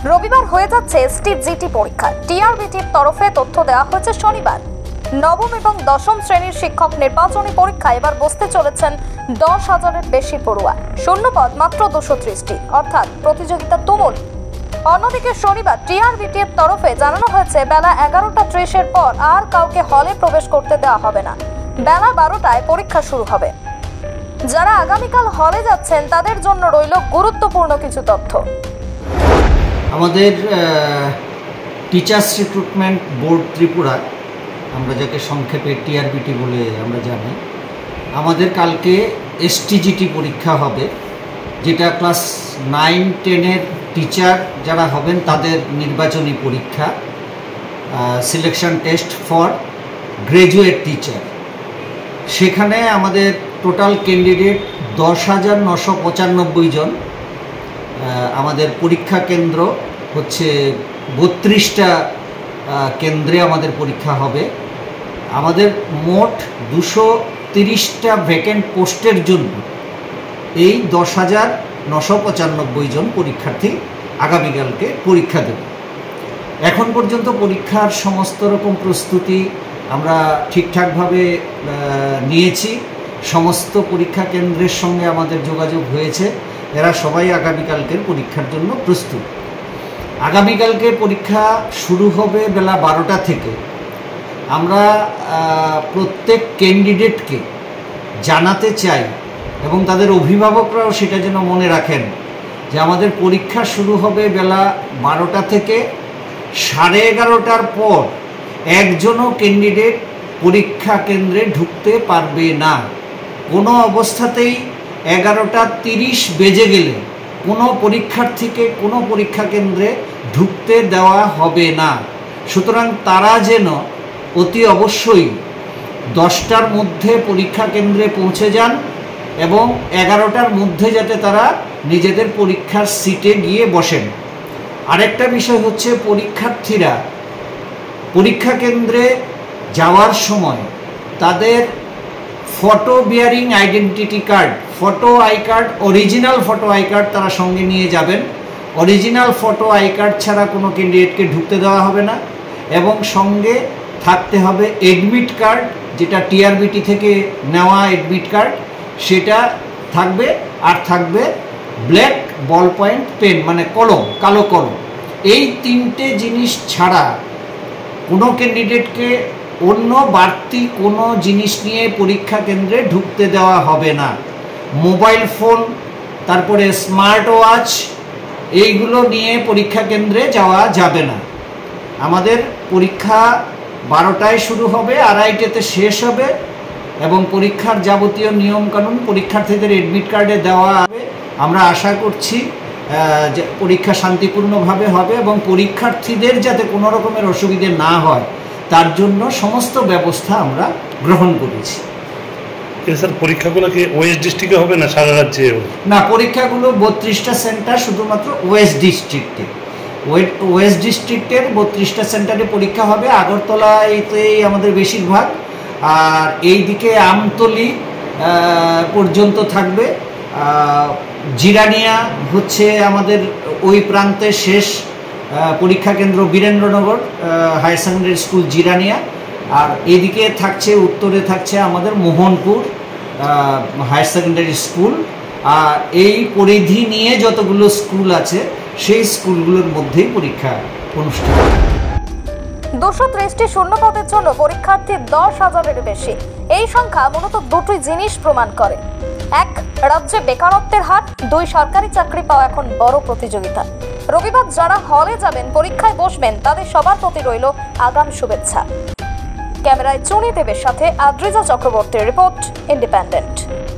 রবিবার হয়ে যাচ্ছে এসটি-জিটি পরীক্ষা। টিআরবিটির তরফে তথ্য দেওয়া হয়েছে শনিবার। নবম এবং দশম শ্রেণীর শিক্ষক নির্বাচনী পরীক্ষা এবার বসতে চলেছেন 10,000-এর বেশি পড়ুয়া। শূন্যপদ মাত্র 230টি, অর্থাৎ প্রতিযোগিতা তুমুল। অন্যদিকে শনিবার টিআরবিটির তরফে জানানো হয়েছে বেলা 11:30-এর পর আর কাউকে হলে প্রবেশ করতে দেওয়া হবে না। বেলা 12টায় পরীক্ষা শুরু হবে। যারা আগামীকাল হলে যাচ্ছেন তাদের জন্য রইল গুরুত্বপূর্ণ কিছু তথ্য। আমাদের টিচার্স রিক্রুটমেন্ট বোর্ড ত্রিপুরা, আমরা যাকে সংক্ষেপে টিআরবিটি বলে আমরা জানি, আমাদের কালকে এসটিজিটি পরীক্ষা হবে, যেটা ক্লাস 9-10-এর টিচার যারা হবেন তাদের নির্বাচনী পরীক্ষা, selection test for graduate teacher. সেখানে আমাদের টোটাল ক্যান্ডিডেট 10,995 জন। আমাদের পরীক্ষা কেন্দ্র হচ্ছে 32টা কেন্দ্রে আমাদের পরীক্ষা হবে। আমাদের মোট 230টা ভ্যাকেন্ট পোস্টের জন্য এই 10,995 জন পরীক্ষার্থী আগামীকালকে পরীক্ষা দেবে। এখন পর্যন্ত পরীক্ষার সমস্ত রকম প্রস্তুতি আমরা ঠিকঠাকভাবে নিয়েছি। সমস্ত পরীক্ষা কেন্দ্রের সঙ্গে আমাদের যোগাযোগ হয়েছে, এরা সবাই আগামীকালকের পরীক্ষার জন্য প্রস্তুত। আগামীকালকে পরীক্ষা শুরু হবে বেলা 12টা থেকে। আমরা প্রত্যেক ক্যান্ডিডেটকে জানাতে চাই এবং তাদের অভিভাবকরাও সেটা যেন মনে রাখেন যে আমাদের পরীক্ষা শুরু হবে বেলা 12টা থেকে। 11:30টার পর একজনও ক্যান্ডিডেট পরীক্ষা কেন্দ্রে ঢুকতে পারবে না। কোনো অবস্থাতেই 11:30 বেজে গেলে কোনো পরীক্ষার্থীকে কোনো পরীক্ষা কেন্দ্রে ঢুকতে দেওয়া হবে না। সুতরাং তারা যেন অতি অবশ্যই 10টার মধ্যে পরীক্ষা কেন্দ্রে পৌঁছে যান এবং 11টার মধ্যে যাতে তারা নিজেদের পরীক্ষার সিটে গিয়ে বসেন। আরেকটা বিষয় হচ্ছে, পরীক্ষার্থীরা পরীক্ষা কেন্দ্রে যাওয়ার সময় তাদের photo bearing identity card, photo I card, original photo I card তারা সঙ্গে নিয়ে যাবেন। অরিজিনাল ফটো আই কার্ড ছাড়া কোনো ক্যান্ডিডেটকে ঢুকতে দেওয়া হবে না। এবং সঙ্গে থাকতে হবে এডমিট কার্ড, যেটা টিআরবিটি থেকে নেওয়া এডমিট কার্ড, সেটা থাকবে। আর থাকবে ব্ল্যাক বল পয়েন্ট পেন, মানে কলম, কালো কলম। এই 3টে জিনিস ছাড়া কোনো ক্যান্ডিডেটকে অন্য বাড়তি কোনো জিনিস নিয়ে পরীক্ষা কেন্দ্রে ঢুকতে দেওয়া হবে না। মোবাইল ফোন, তারপরে স্মার্ট ওয়াচ, এইগুলো নিয়ে পরীক্ষা কেন্দ্রে যাওয়া যাবে না। আমাদের পরীক্ষা 12টায় শুরু হবে, 2:30টাতে শেষ হবে এবং পরীক্ষার যাবতীয় নিয়মকানুন পরীক্ষার্থীদের এডমিট কার্ডে দেওয়া হবে। আমরা আশা করছি যে পরীক্ষা শান্তিপূর্ণভাবে হবে এবং পরীক্ষার্থীদের যাতে কোনো রকমের অসুবিধে না হয় তার জন্য সমস্ত ব্যবস্থা আমরা গ্রহণ করেছি। স্যার, পরীক্ষাগুলো কি ওয়েস্ট ডিস্ট্রিক্টে হবে না সারা রাজ্যে? না, পরীক্ষাগুলো 32টা সেন্টার শুধুমাত্র ওয়েস্ট ডিস্ট্রিক্টে। ওয়েস্ট ডিস্ট্রিক্টের 32টা সেন্টারে পরীক্ষা হবে। আগরতলাতেই আমাদের বেশিরভাগ, আর এই দিকে আমতলি পর্যন্ত থাকবে। জিরানিয়া হচ্ছে আমাদের ওই প্রান্তে শেষ পরীক্ষা কেন্দ্র, Birendranagar higher secondary school Jirania. আর এদিকে থাকছে, উত্তরে থাকছে আমাদের মোহনপুর হায়ার সেকেন্ডারি স্কুল। আর এই পরিধি নিয়ে যতগুলো স্কুল আছে সেই স্কুলগুলোর মধ্যেই পরীক্ষা অনুষ্ঠিত হবে। 230টি শূন্যপদের জন্য পরীক্ষার্থী 10,000-এর বেশি। এই সংখ্যা মূলত দুটি জিনিস প্রমাণ করে: 1, রাজ্যে বেকারত্বের হার; 2, সরকারি চাকরি পাওয়া এখন বড় প্রতিযোগিতা। রবিবার যারা হলে যাবেন, পরীক্ষায় বসবেন, তাদের সবার প্রতি রইল আগাম শুভেচ্ছা। ক্যামেরায় চুনি দেবের সাথে আদ্রিজা চক্রবর্তীর রিপোর্ট, ইন্ডিপেন্ডেন্ট।